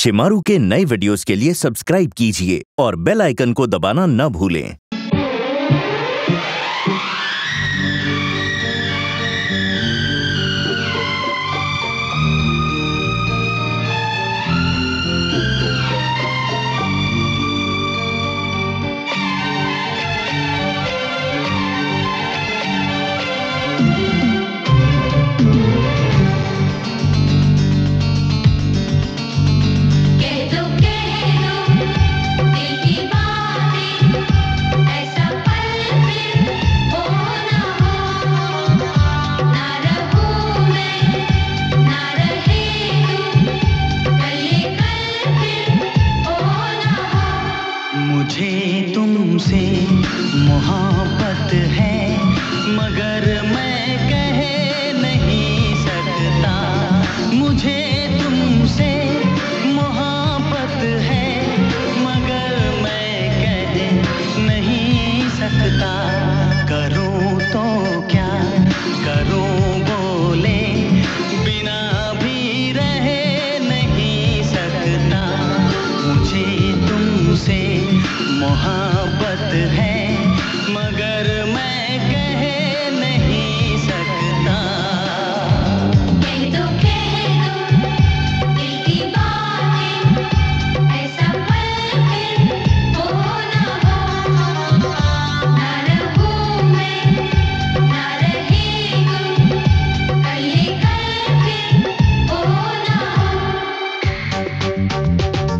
शिमारू के नए वीडियोस के लिए सब्सक्राइब कीजिए और बेल आइकन को दबाना न भूलें। मुझे तुमसे मोहब्बत है मगर मैं कह नहीं सकता। मुझे तुमसे मोहब्बत है मगर मैं कह नहीं सकता। करूं तो क्या करूं बोले बिना भी रह नहीं सकता। मुझे तुमसे मोहब्बत है मगर मैं कह नहीं सकता। कह दो दिल की बातें, ऐसा पल फिर हो ना हो। ना रहूं मैं ना रहे तुम, कल ये कल फिर हो ना हो।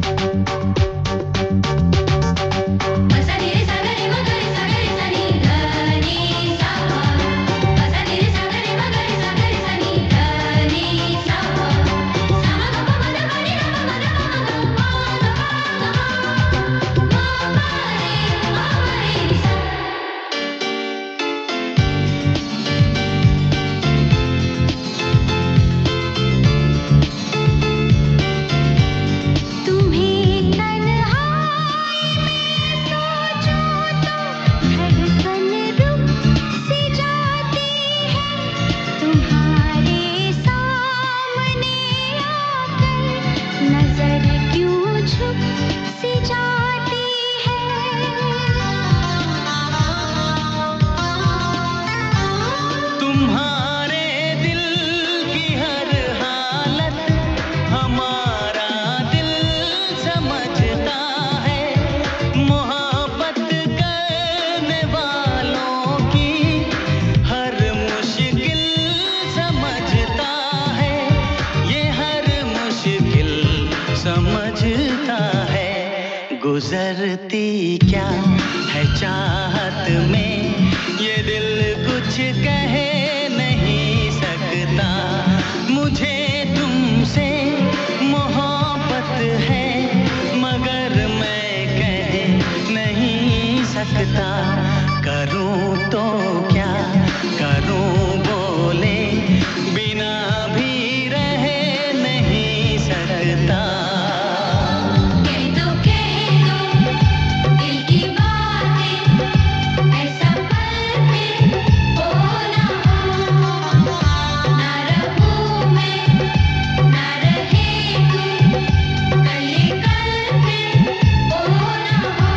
तुम्हारे दिल की हर हालत हमारा दिल समझता है। मोहब्बत करने वालों की हर मुश्किल समझता है। ये हर मुश्किल समझता है। गुजरती क्या है चाहत में ये दिल कुछ कह नहीं सकता। मुझे तुमसे मोहब्बत है मगर मैं कह नहीं सकता। करूं तो क्या करूं बोले बिना भी रह नहीं सकता। कह दो दिल की बातें, ऐसा पल फिर हो ना हो। ना रहूं मैं ना रहे तुम, कल ये कल फिर हो ना हो।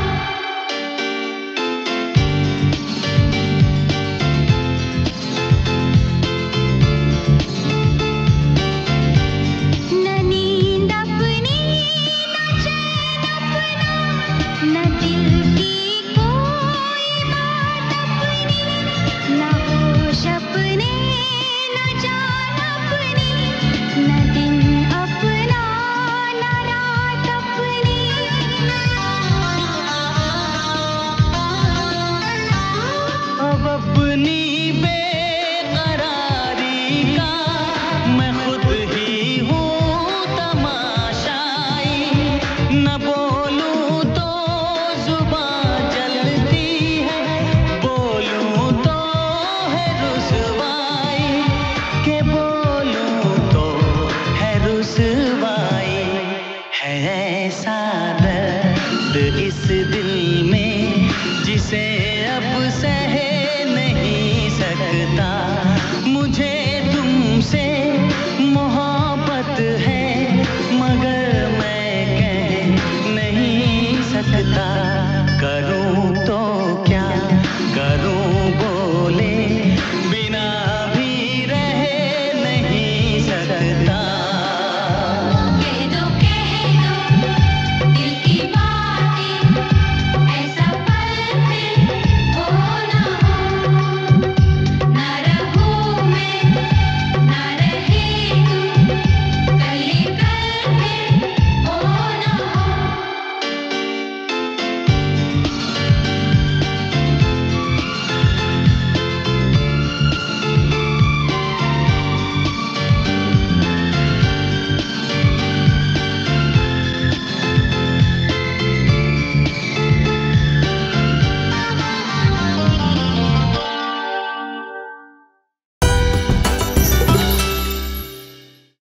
न नींद अपनी न चैन अपना, न दिल की कोई बात अपनी, न होश अपने न जान अपनी, न दिन अपना न रात अपनी। अब अपनी बेकरारी का मैं खुद ही हूँ तमाशाई। न बोलूं तो जुबान जलती है, बोलूं तो है रुसवाई। के बोलूं तो है रुसवाई। है ऐसा दर्द इस दिल